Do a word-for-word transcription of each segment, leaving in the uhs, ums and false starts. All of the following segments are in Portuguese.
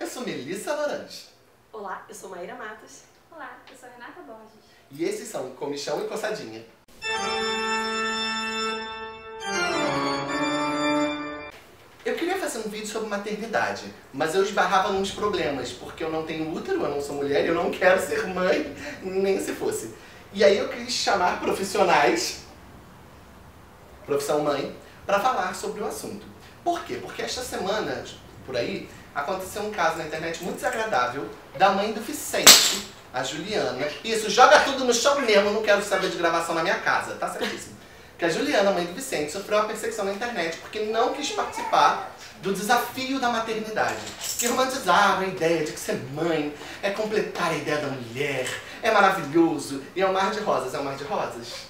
Eu sou Melissa Laranja. Olá, eu sou Maíra Matos. Olá, eu sou Renata Borges. E esses são Comichão e Coçadinha. Eu queria fazer um vídeo sobre maternidade, mas eu esbarrava nos problemas, porque eu não tenho útero, eu não sou mulher, eu não quero ser mãe, nem se fosse. E aí eu quis chamar profissionais, profissão mãe, para falar sobre o assunto. Por quê? Porque esta semana, por aí, aconteceu um caso na internet muito desagradável da mãe do Vicente, a Juliana. Isso, joga tudo no chão mesmo, não quero saber de gravação na minha casa, tá certíssimo. Que a Juliana, mãe do Vicente, sofreu uma perseguição na internet porque não quis participar do desafio da maternidade. Que romantizava a ideia de que ser mãe é completar a ideia da mulher, é maravilhoso e é um mar de rosas. É um mar de rosas?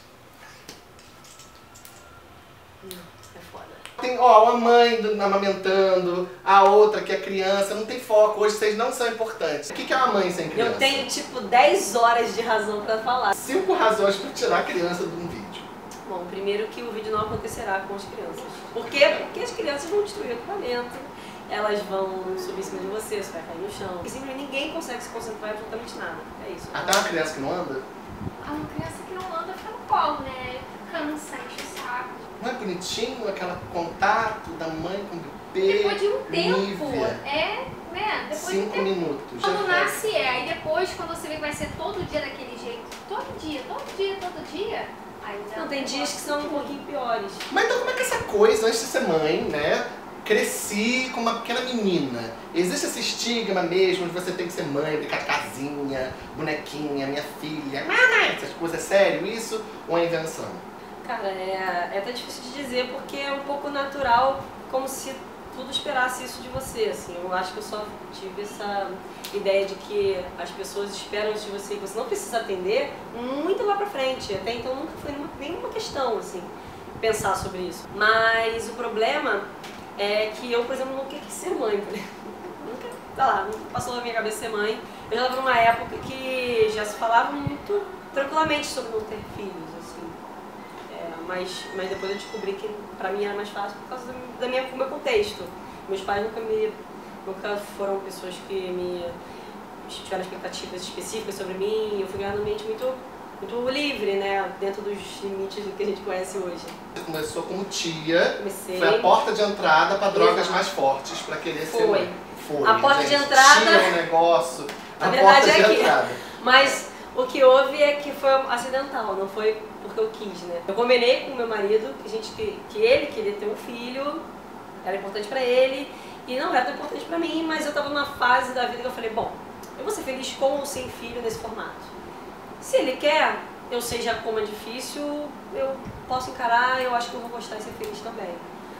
É foda. Tem, ó, uma mãe do, amamentando, a outra que é criança, não tem foco. Hoje vocês não são importantes. O que é uma mãe sem criança? Eu tenho tipo dez horas de razão pra falar. Cinco razões pra tirar a criança de um vídeo. Bom, primeiro que o vídeo não acontecerá com as crianças. Por quê? Porque as crianças vão destruir o equipamento, elas vão subir em cima de você, você vai cair no chão. E simplesmente ninguém consegue se concentrar em absolutamente nada. É isso. Até uma criança que não anda? Ah, uma criança que não anda fica no colo, né? Cansa, enche o saco. Não é bonitinho aquele contato da mãe com o bebê? Depois de um tempo, Nívea. é, né? Depois Cinco de um tempo, minutos. quando já nasce é, aí depois quando você vê que vai ser todo dia daquele jeito, todo dia, todo dia, todo dia, aí já Não, tem dias que são um pouquinho piores. Mas então como é que essa coisa, antes de ser mãe, né? Cresci com uma pequena menina. Existe esse estigma mesmo de você ter que ser mãe, brincar de casinha, bonequinha, minha filha, mamãe, essas coisas. É sério isso ou é invenção? Cara, é, é até difícil de dizer porque é um pouco natural, como se tudo esperasse isso de você, assim. Eu acho que eu só tive essa ideia de que as pessoas esperam isso de você e você não precisa atender muito lá pra frente. Até então nunca foi nenhuma, nenhuma questão, assim, pensar sobre isso. Mas o problema é que eu, por exemplo, nunca quis ser mãe. Nunca, sei lá, nunca passou na minha cabeça ser mãe. Eu já estava numa época que já se falava muito tranquilamente sobre não ter filhos, assim. É, mas, mas depois eu descobri que pra mim era mais fácil por causa do, da minha, do meu contexto. Meus pais nunca me, nunca foram pessoas que me tiveram expectativas específicas sobre mim. Eu fui ganhando mente muito, muito livre, né, dentro dos limites do que a gente conhece hoje. Você começou como tia, Comecei. foi a porta de entrada para drogas Exato. mais fortes para querer Foi. ser mãe. Foi. A porta gente, de entrada- Tinha um negócio. Na A verdade porta é de aqui. entrada. Mas o que houve é que foi acidental, não foi porque eu quis, né? Eu combinei com o meu marido que, a gente, que, que ele queria ter um filho, era importante pra ele, e não era tão importante pra mim, mas eu tava numa fase da vida que eu falei, bom, eu vou ser feliz com ou sem filho nesse formato. Se ele quer, eu sei já como é difícil, eu posso encarar, eu acho que eu vou gostar e ser feliz também.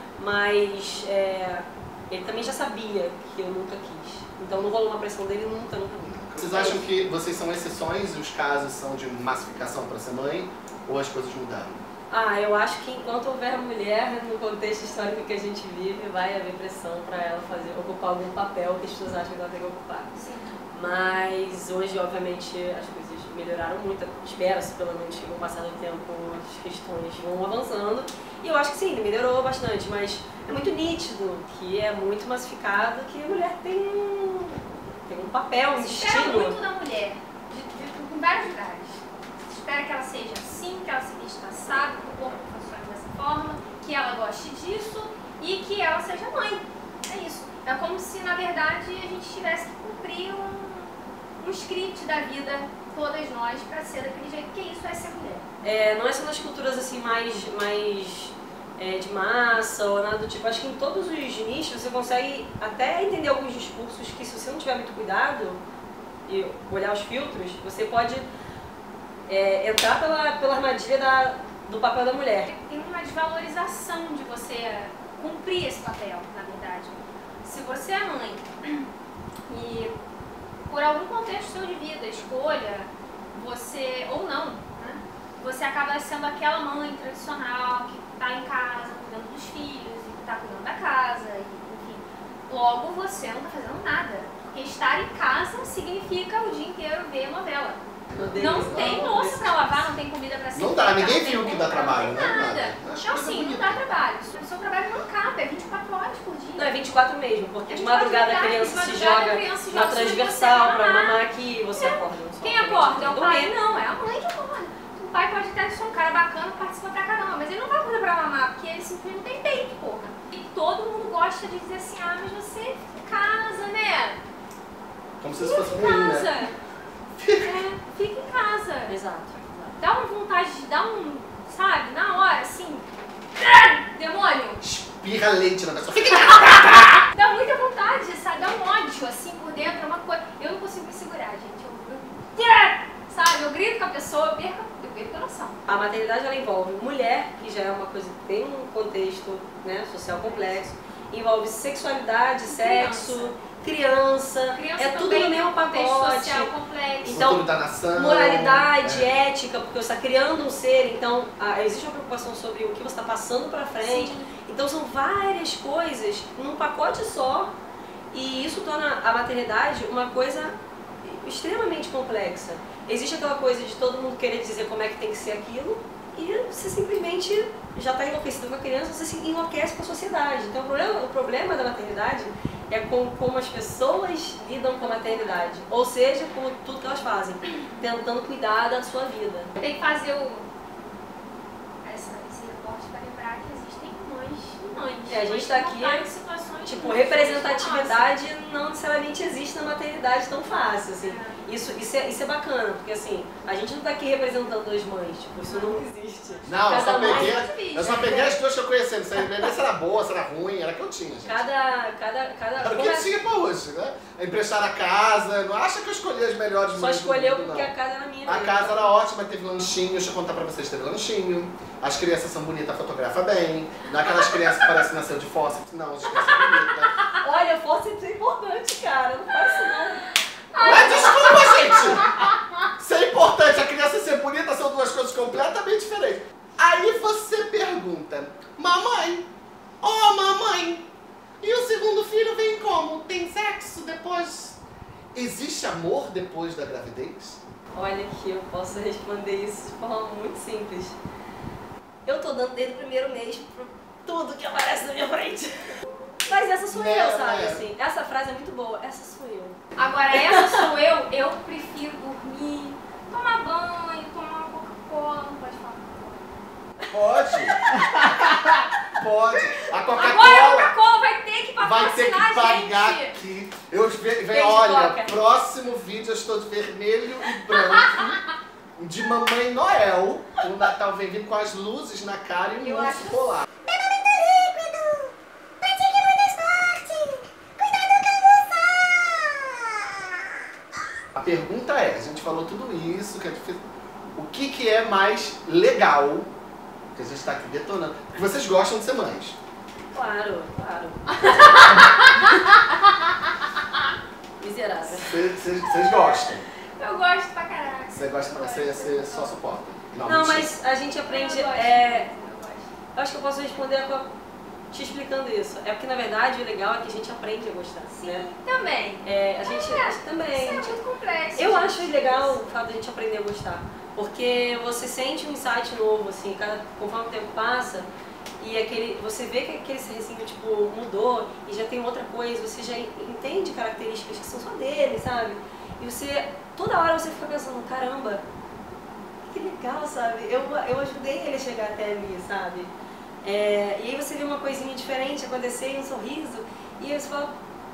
Mas é, ele também já sabia que eu nunca quis, então não rolou uma pressão dele nunca, nunca, nunca. Vocês acham que vocês são exceções e os casos são de massificação para ser mãe? Ou as coisas mudaram? Ah, eu acho que enquanto houver mulher no contexto histórico que a gente vive, vai haver pressão para ela fazer, ocupar algum papel que as pessoas acham que ela tem que ocupar. Sim. Mas hoje, obviamente, as coisas melhoraram muito. Espera-se, pelo menos, que com o passar do tempo as questões vão avançando. E eu acho que sim, melhorou bastante, mas é muito nítido que é muito massificado que a mulher tem um, tem um papel, um Se espera destino. muito da mulher, de, de, em vários lugares. Se espera que ela seja assim, que ela se vista assado, que o corpo funcione dessa forma, que ela goste disso e que ela seja mãe. É isso. É como se, na verdade, a gente tivesse que cumprir um, um script da vida, todas nós, para ser daquele jeito, porque isso é ser mulher. É, não é só nas culturas assim mais, mais é, de massa ou nada do tipo. Acho que em todos os nichos você consegue até entender alguns discursos que, se você não tiver muito cuidado e olhar os filtros, você pode é, entrar pela, pela armadilha da, do papel da mulher. Tem uma desvalorização de você cumprir esse papel, na verdade. Se você é mãe e por algum contexto seu de vida, escolha, você, ou não, né, você acaba sendo aquela mãe tradicional que está em casa cuidando dos filhos e que está cuidando da casa, e, enfim. Logo você não está fazendo nada, porque estar em casa significa o dia inteiro ver novela. Não tem louça pra lavar, não tem comida pra servir. Não dá, ninguém não viu tem que dá compra, trabalho, não né? tem nada. Nada. Acho Então coisa assim, não bonita. dá trabalho. O seu trabalho não acaba, é vinte e quatro horas por dia. Não, é vinte e quatro mesmo, porque É de vinte e quatro madrugada a horas, criança de se madrugada joga a criança na joga, transversal você pra mamar. mamar aqui e você acorda. Só Quem obviamente, acorda? É o tem que pai? dormir. Não, é a mãe que acorda. O pai pode até ser um cara bacana, participa pra caramba, mas ele não vai acordar pra mamar, porque ele simplesmente não tem peito, porra. E todo mundo gosta de dizer assim, ah, mas você fica em casa, né? Como se isso fosse Fica em ruim, casa. né? É, fica em casa. Exato, exato. Dá uma vontade de dar um, sabe, na hora, assim, demônio. Espirra leite na pessoa. Fica em casa! Dá muita vontade, sabe? Dá um ódio, assim, por dentro, é uma coisa... Eu não consigo me segurar, gente. Eu, eu, sabe? Eu grito com a pessoa, eu perco, eu perco a noção. A maternidade ela envolve mulher, que já é uma coisa que tem um contexto, né, social complexo, envolve sexualidade, sexo, criança, Criança é tudo também no mesmo tem um contexto pacote. social complexo. Então, Futuro da nação. Moralidade, É. ética, porque você está criando um ser, então ah, existe uma preocupação sobre o que você está passando para frente. Sim. Então são várias coisas num pacote só, e isso torna a maternidade uma coisa extremamente complexa. Existe aquela coisa de todo mundo querer dizer como é que tem que ser aquilo, e você simplesmente já está enlouquecido com a criança, você se enlouquece com a sociedade. Então o problema, o problema da maternidade é com como as pessoas lidam com a maternidade, ou seja, com tudo que elas fazem, tentando cuidar da sua vida. Tem que fazer o... Essa, esse reporte para lembrar que existem mães e mães. É, a gente Mães tá que aqui, não tá em situações Tipo, muito difíceis representatividade não necessariamente existe na maternidade tão fácil, assim. É. Isso, isso, é, isso é bacana, porque assim, a gente não tá aqui representando as mães, tipo, isso não existe. Não, eu só, Cada mãe- peguei, eu só peguei as duas que eu conheci. Não sei se era boa, se era ruim, era a que eu tinha, gente. Cada, cada, cada... Era o como que é- eu tinha pra hoje, né? Emprestar a casa, não acha que eu escolhi as melhores Só mães do escolheu mundo, porque não. a casa era minha. A mesmo. casa era ótima, teve lanchinho, deixa eu contar pra vocês, teve lanchinho. As crianças são bonitas, fotografa bem. Não é aquelas crianças que parecem nascer de fósseis, não, as crianças são bonitas. Olha, força é importante, cara, não faz isso não. Mas desculpa, gente! Ser importante, a criança ser bonita são duas coisas completamente diferentes. Aí você pergunta, mamãe, ó mamãe, e o segundo filho vem como? Tem sexo depois? Existe amor depois da gravidez? Olha que eu posso responder isso de forma muito simples. Eu tô dando desde o primeiro mês pra tudo que aparece na minha frente. Mas essa sou Né, eu, sabe, né? assim. Essa frase é muito boa, essa sou eu. Agora, essa sou eu, eu prefiro dormir, tomar banho, tomar uma Coca-Cola, não pode falar Pode. Pode. A Agora a Coca-Cola Coca-Cola vai ter que vai ter que patrocinar a pagar gente. aqui. Eu ve- vem, Beijo, olha, Coca. próximo vídeo eu estou de vermelho e branco. De Mamãe Noel. O Natal vem vindo com as luzes na cara e um Eu urso acho- polar. A pergunta é, a gente falou tudo isso, que é difícil. O que, que é mais legal, que a gente está aqui detonando, porque vocês gostam de ser mães. Claro, claro. Miserável. Vocês vocês gostam. Eu gosto pra caraca. Você gosta, você, você só suporta. Não, mentira. mas a gente aprende. Eu gosto. É, Eu gosto. eu acho que eu posso responder com a- te explicando isso. É porque na verdade o legal é que a gente aprende a gostar. Sim, Né? também. É, a gente É, a gente também. Isso a é gente- muito complexo. Eu gente. acho legal o fato de a gente aprender a gostar, porque você sente um insight novo, assim, cada, conforme o tempo passa, e aquele, você vê que aquele serzinho, tipo, mudou e já tem outra coisa, você já entende características que são só dele, sabe? E você, toda hora você fica pensando, caramba, que legal, sabe? Eu, eu ajudei ele a chegar até ali, sabe? É, e aí você vê uma coisinha diferente acontecer, um sorriso, e aí você fala,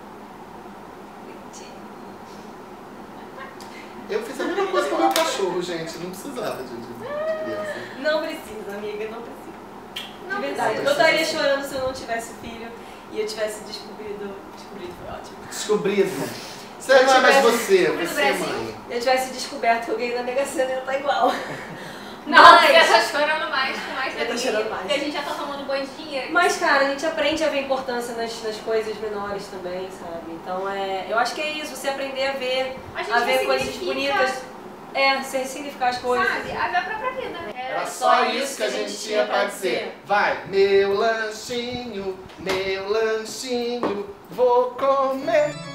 Eu fiz a mesma coisa com o meu cachorro, gente. Não precisava de, de, de criança. não precisa, amiga, não precisa. Não De verdade, precisa. eu estaria chorando se eu não tivesse filho e eu tivesse descobrido. Descobrido foi ótimo. Descobrido. Você Eu não é mais tivesse você, descobrido você o é Brasil? mãe. Eu tivesse descoberto que eu ganhei na Mega Sena e não tá igual. Não, Mas- você tá chorando mais com mais Eu tô alegria, chorando mais. Porque a gente já tá tomando banho de dinheiro. Mas, cara, a gente aprende a ver importância nas, nas coisas menores também, sabe? Então, é, eu acho que é isso, você aprender a ver, A gente a ver coisas ressignifica, bonitas. É, você ressignificar as coisas. Sabe? A ver a própria vida. Era só isso que a gente tinha pra dizer. Vai, meu lanchinho, meu lanchinho, vou comer.